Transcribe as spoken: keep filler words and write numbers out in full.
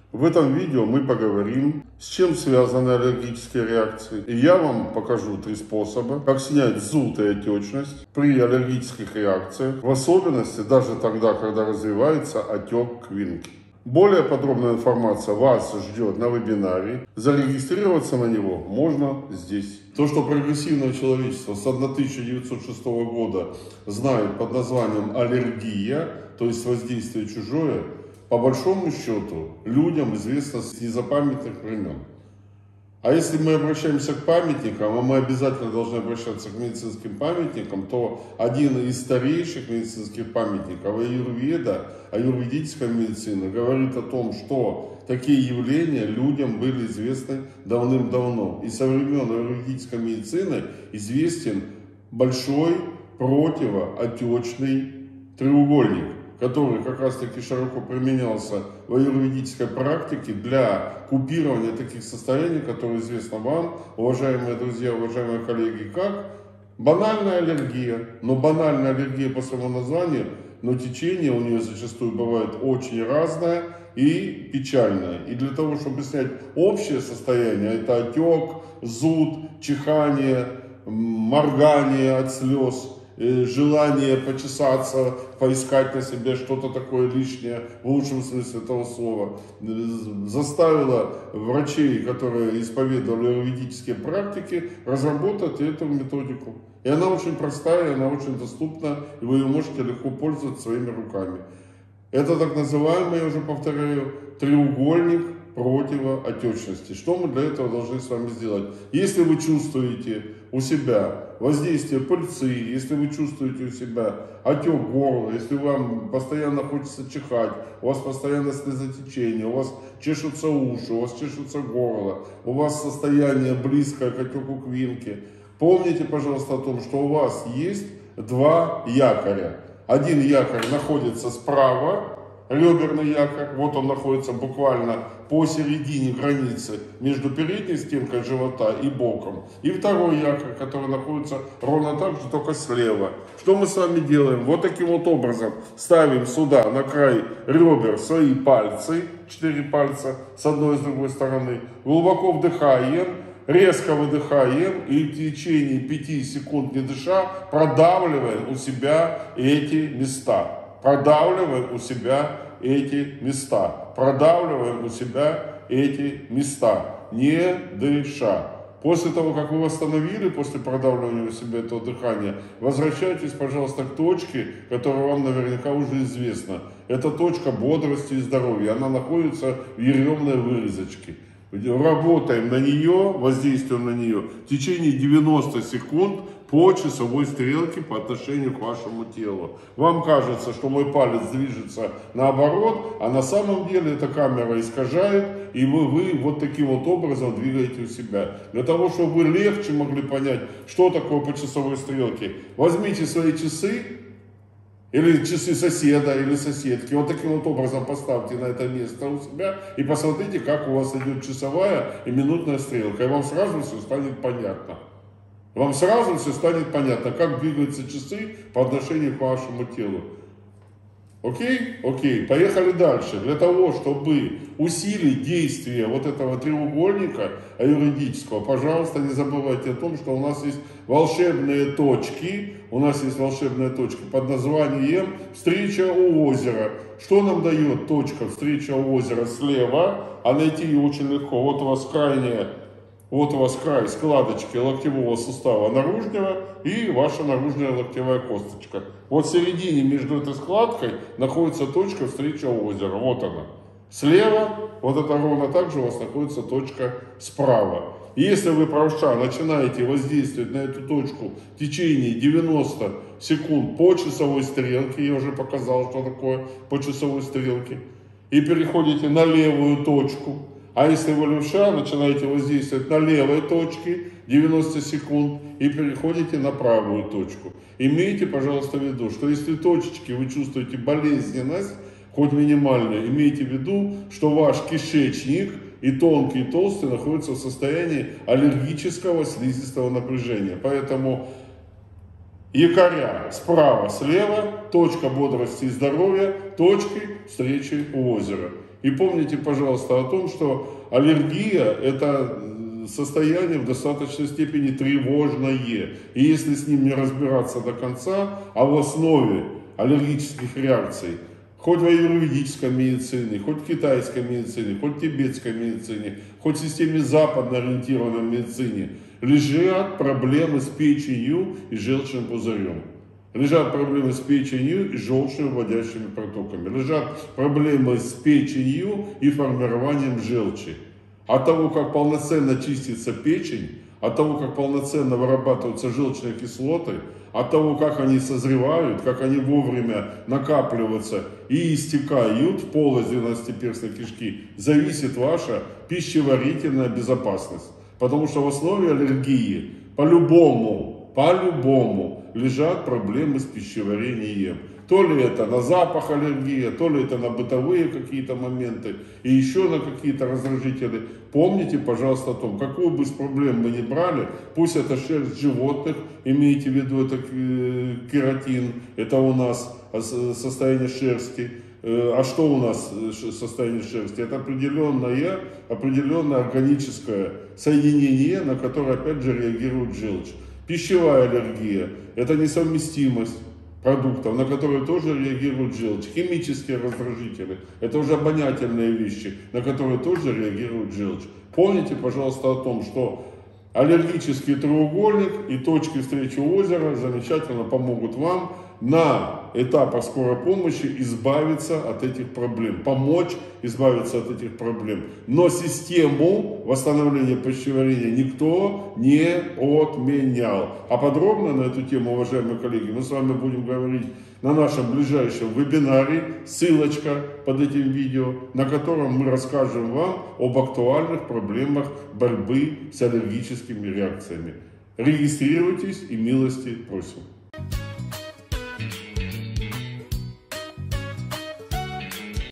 В этом видео мы поговорим, с чем связаны аллергические реакции. И я вам покажу три способа, как снять зуд и отечность при аллергических реакциях, в особенности даже тогда, когда развивается отек квинки. Более подробная информация вас ждет на вебинаре. Зарегистрироваться на него можно здесь. То, что прогрессивное человечество с тысяча девятьсот шестого года знает под названием аллергия, то есть воздействие чужое, по большому счету людям известно с незапамятных времен. А если мы обращаемся к памятникам, а мы обязательно должны обращаться к медицинским памятникам, то один из старейших медицинских памятников, аюрведа, аюрведическая медицина, говорит о том, что такие явления людям были известны давным-давно. И со времен аюрведической медицины известен большой противоотечный треугольник, который как раз таки широко применялся в аюрведической практике для купирования таких состояний, которые известны вам, уважаемые друзья, уважаемые коллеги, как банальная аллергия. Но банальная аллергия по своему названию, но течение у нее зачастую бывает очень разное и печальное. И для того, чтобы снять общее состояние, это отек, зуд, чихание, моргание от слез, желание почесаться, поискать на себе что-то такое лишнее, в лучшем смысле этого слова, заставило врачей, которые исповедовали аюрведические практики, разработать эту методику. И она очень простая, она очень доступна, и вы ее можете легко пользоваться своими руками. Это так называемый, я уже повторяю, треугольник противоотечности. Что мы для этого должны с вами сделать? Если вы чувствуете у себя воздействие пыльцы, если вы чувствуете у себя отек горла, если вам постоянно хочется чихать, у вас постоянно слезотечение, у вас чешутся уши, у вас чешется горло, у вас состояние близкое к отеку квинки, помните, пожалуйста, о том, что у вас есть два якоря. Один якорь находится справа, реберный якорь, вот он находится буквально посередине границы между передней стенкой живота и боком. И второй якорь, который находится ровно так же, только слева. Что мы с вами делаем? Вот таким вот образом ставим сюда, на край ребер, свои пальцы, четыре пальца с одной и с другой стороны. Глубоко вдыхаем, резко выдыхаем и в течение пяти секунд не дыша продавливаем у себя эти места. Продавливаем у себя эти места. Продавливаем у себя эти места. Не дыша. После того, как вы восстановили, после продавливания у себя этого дыхания, возвращайтесь, пожалуйста, к точке, которая вам наверняка уже известна. Это точка бодрости и здоровья. Она находится в еремной вырезочке. Работаем на нее, воздействуем на нее в течение девяноста секунд по часовой стрелке по отношению к вашему телу. Вам кажется, что мой палец движется наоборот, а на самом деле эта камера искажает, и вы, вы вот таким вот образом двигаете у себя. Для того, чтобы вы легче могли понять, что такое по часовой стрелке, возьмите свои часы, или часы соседа, или соседки. Вот таким вот образом поставьте на это место у себя и посмотрите, как у вас идет часовая и минутная стрелка. И вам сразу все станет понятно. Вам сразу все станет понятно, как двигаются часы по отношению к вашему телу. Окей? Окей. Поехали дальше. Для того, чтобы усилить действие вот этого треугольника аюрведического, пожалуйста, не забывайте о том, что у нас есть волшебные точки. У нас есть волшебная точка под названием «Встреча у озера». Что нам дает точка «Встреча у озера» слева? А найти ее очень легко. Вот у вас крайняя, вот у вас край складочки локтевого сустава наружного и ваша наружная локтевая косточка. Вот в середине между этой складкой находится точка «Встреча у озера». Вот она. Слева, вот это ровно так же у вас находится точка справа. И если вы, правша, начинаете воздействовать на эту точку в течение девяноста секунд по часовой стрелке, я уже показал, что такое по часовой стрелке, и переходите на левую точку, а если вы левша, начинаете воздействовать на левой точке девяносто секунд и переходите на правую точку. Имейте, пожалуйста, в виду, что если точечки вы чувствуете болезненность, хоть минимальную, имейте в виду, что ваш кишечник и тонкий, и толстый находятся в состоянии аллергического слизистого напряжения. Поэтому якоря справа, слева, точка бодрости и здоровья, точки встречи у озера. И помните, пожалуйста, о том, что аллергия – это состояние в достаточной степени тревожное. И если с ним не разбираться до конца, а в основе аллергических реакций, хоть в аюрведической медицине, хоть в китайской медицине, хоть в тибетской медицине, хоть в системе западно ориентированной медицине, лежат проблемы с печенью и желчным пузырем. Лежат проблемы с печенью и желчевыводящими протоками. Лежат проблемы с печенью и формированием желчи. От того, как полноценно чистится печень, от того, как полноценно вырабатываются желчные кислоты, от того, как они созревают, как они вовремя накапливаются и истекают в полость двенадцатиперстной кишки, зависит ваша пищеварительная безопасность. Потому что в основе аллергии по-любому, по-любому лежат проблемы с пищеварением. То ли это на запах аллергия, то ли это на бытовые какие-то моменты и еще на какие-то раздражители. Помните, пожалуйста, о том, какую бы из проблем мы ни брали, пусть это шерсть животных, имейте в виду, это кератин, это у нас состояние шерсти. А что у нас состояние шерсти? Это определенное, определенное органическое соединение, на которое опять же реагирует желчь. Пищевая аллергия – это несовместимость продуктов, на которые тоже реагирует желчь. Химические раздражители – это уже обонятельные вещи, на которые тоже реагирует желчь. Помните, пожалуйста, о том, что аллергический треугольник и точки встречи озера замечательно помогут вам на этапах скорой помощи избавиться от этих проблем, помочь избавиться от этих проблем. Но систему восстановления пищеварения никто не отменял. А подробно на эту тему, уважаемые коллеги, мы с вами будем говорить на нашем ближайшем вебинаре, ссылочка под этим видео, на котором мы расскажем вам об актуальных проблемах борьбы с аллергическими реакциями. Регистрируйтесь и милости просим.